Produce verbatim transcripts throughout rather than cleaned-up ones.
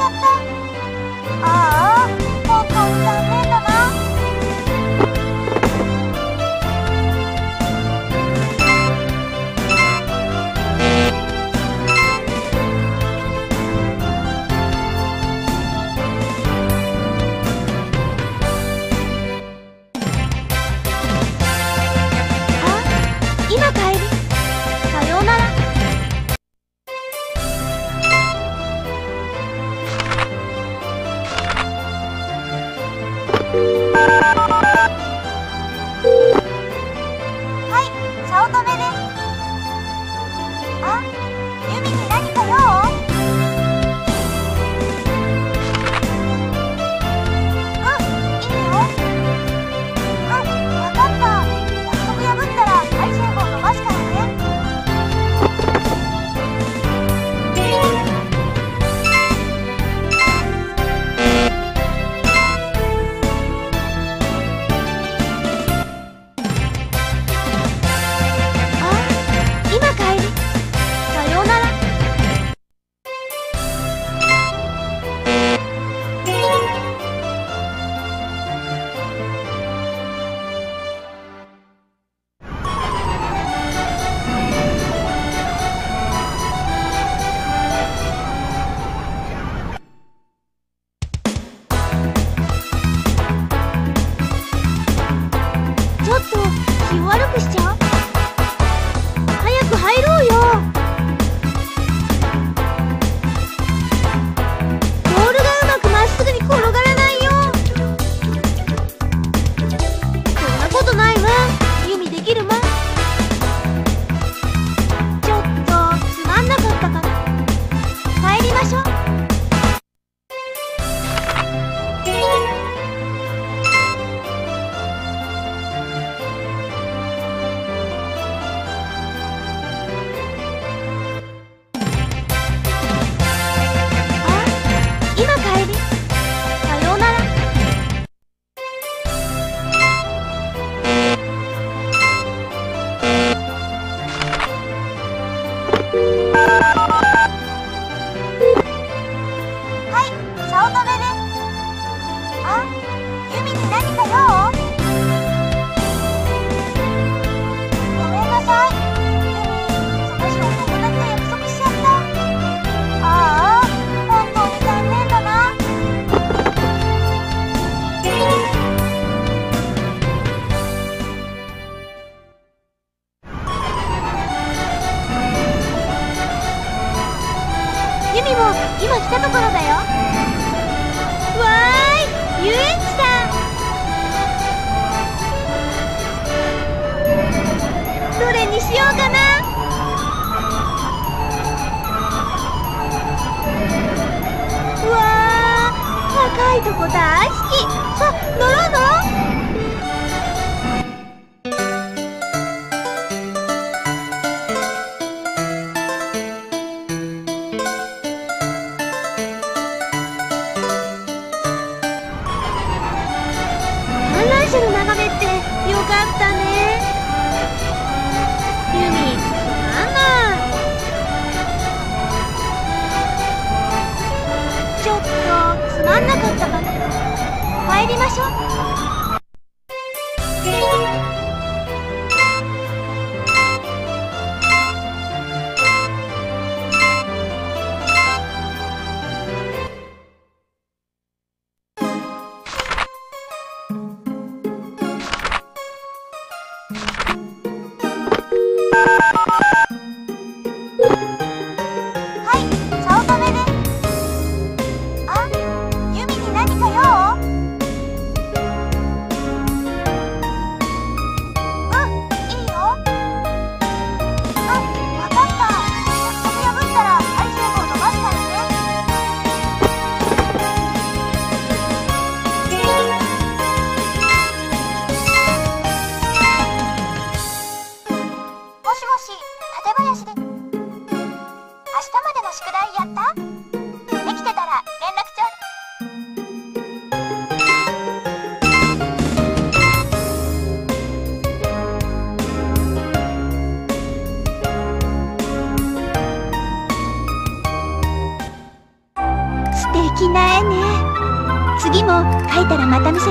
ゃった。ああ、本当に残念だな。今帰り。さようなら。はい、早乙女です。あ、ユミに何か用？うん、いいよ。うん、わかった。約束破ったら配信号伸ばすからね。今帰り。さようなら。ちょっと気を悪くしちゃう？早く入ろうよ。ボールがうまくまっすぐに転がらないよ。そんなことないわ。ユミできるもん。ちょっとつまんなかったかな。帰りましょう。今帰り。さようなら。はい、早乙女です。あ、ユミに何か用？ごめんなさい。ユミ、その日お友達と約束しちゃった。ああ、本当に残念だな。ユミも今来たところだよ。わーい、遊園地だ。どれにしようかな。うわー、高いとこ大好き。さ、乗ろう乗ろう。観覧車の眺めってよかったね。ユミ、つまんない。ちょっとつまんなかったかな。帰りましょう。はい、早乙女です。あ、ユミに何か用？うん、いいよ。うん、わかった。約束破ったら配信号伸ばすからね。もしもし、館林で。明日までの宿題やった？できてたら連絡ちょうだい。素敵。 いたらまた見せて。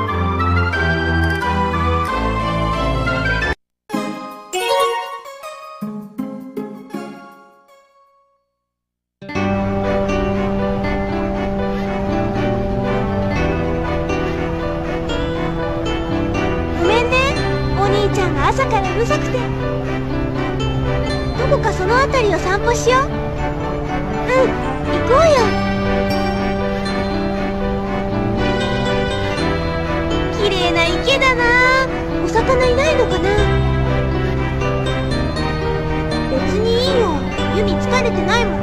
ごめんね、お兄ちゃんが朝からうるさくて。どこかその辺りを散歩しよう。うん、行こうよ。綺麗な池だな。お魚いないのかな。別にいいよ、ユミ疲れてないもん。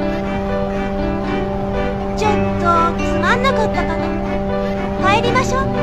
ちょっとつまんなかったかな。帰りましょう。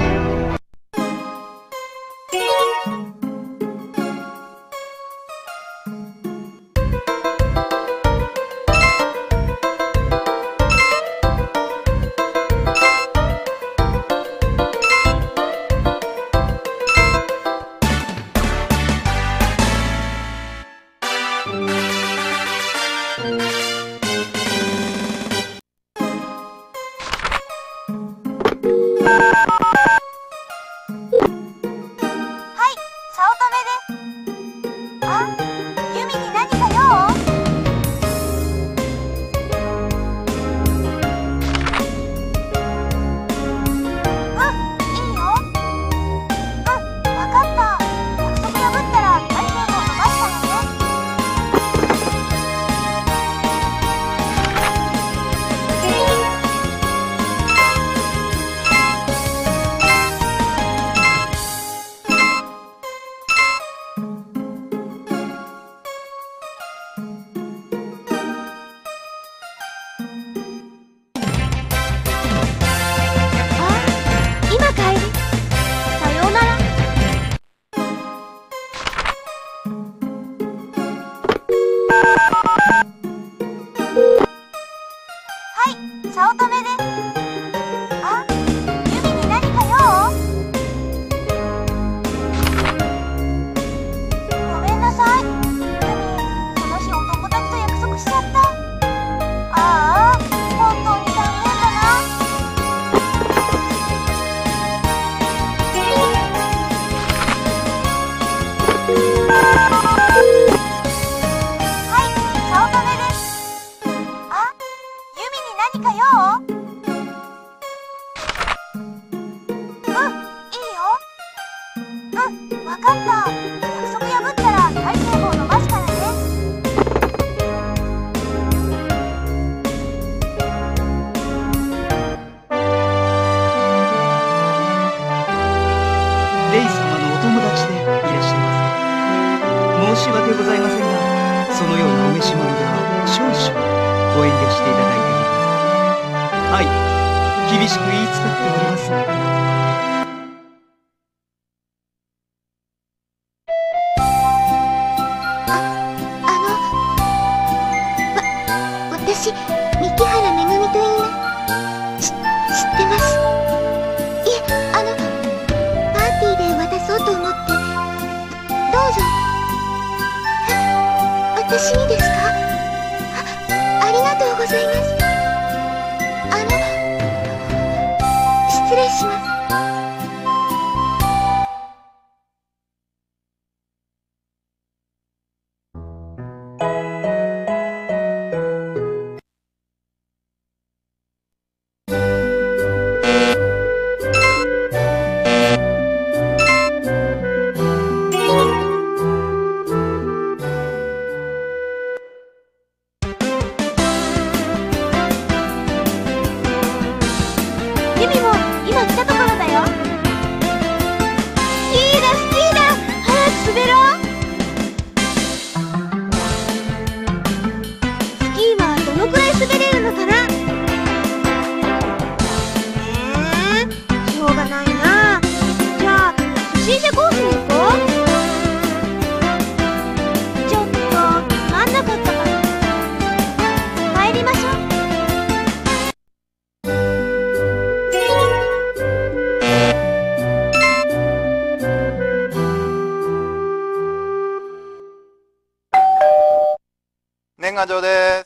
年賀状です。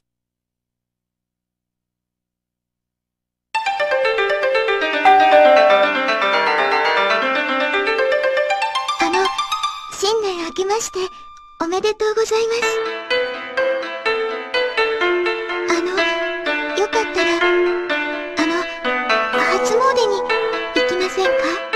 ましておめでとうございます。あの、よかったら、あの、初詣に行きませんか？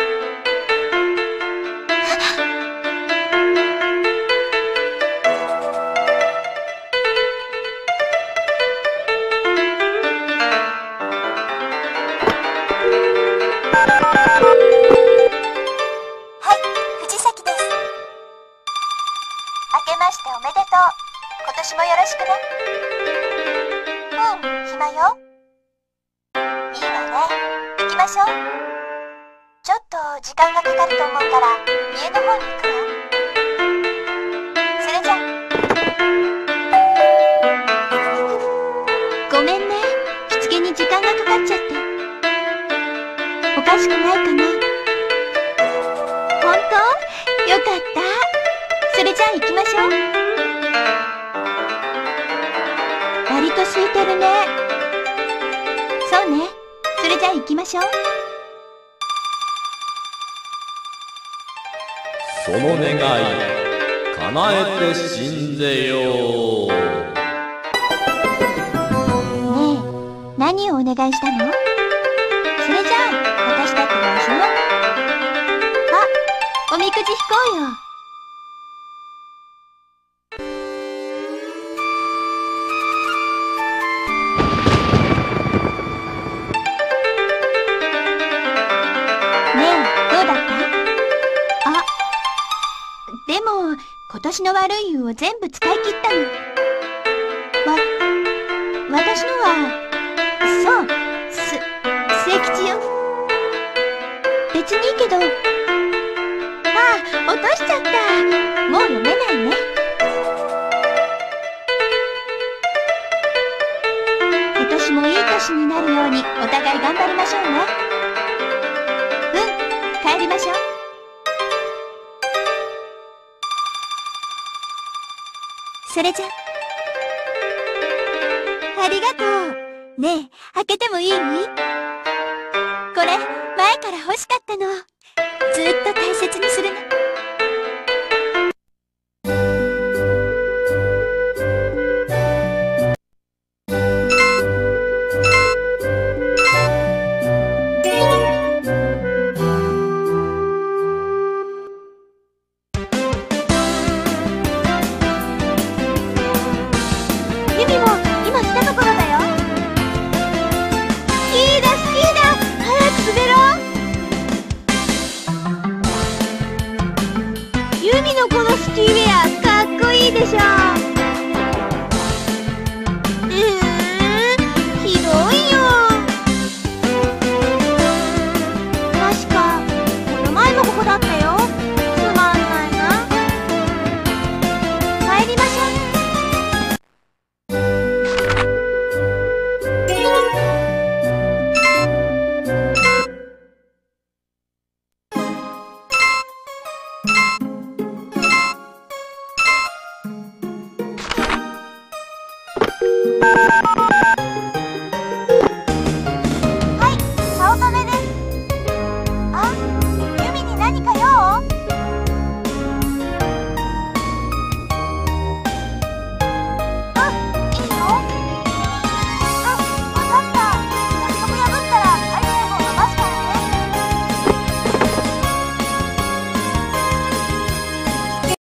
はい、藤崎です。明けましておめでとう。今年もよろしくね。うん、暇よ。いいわね。行きましょう。ちょっと時間がかかると思うから家の方に行くわ。それじゃ。ごめんね。着付けに時間がかかっちゃって。おかしくないかな？本当？よかった。それじゃあ行きましょう。割と空いてるね。そうね。それじゃあ行きましょう。 その願い叶えて信ぜよう。 ねえ、何をお願いしたの？それじゃあ私たちも一緒よ。あ、おみくじ引こうよ。でも、今年の悪い運を全部使い切ったの。わ、私のは、そう、す、末吉よ。別にいいけど、ああ、落としちゃった。もう読めないね。今年もいい年になるようにお互い頑張りましょうね。うん、帰りましょう。それじゃ。ありがとう。ねえ、開けてもいい？これ、前から欲しかったの。ずっと大切にするね。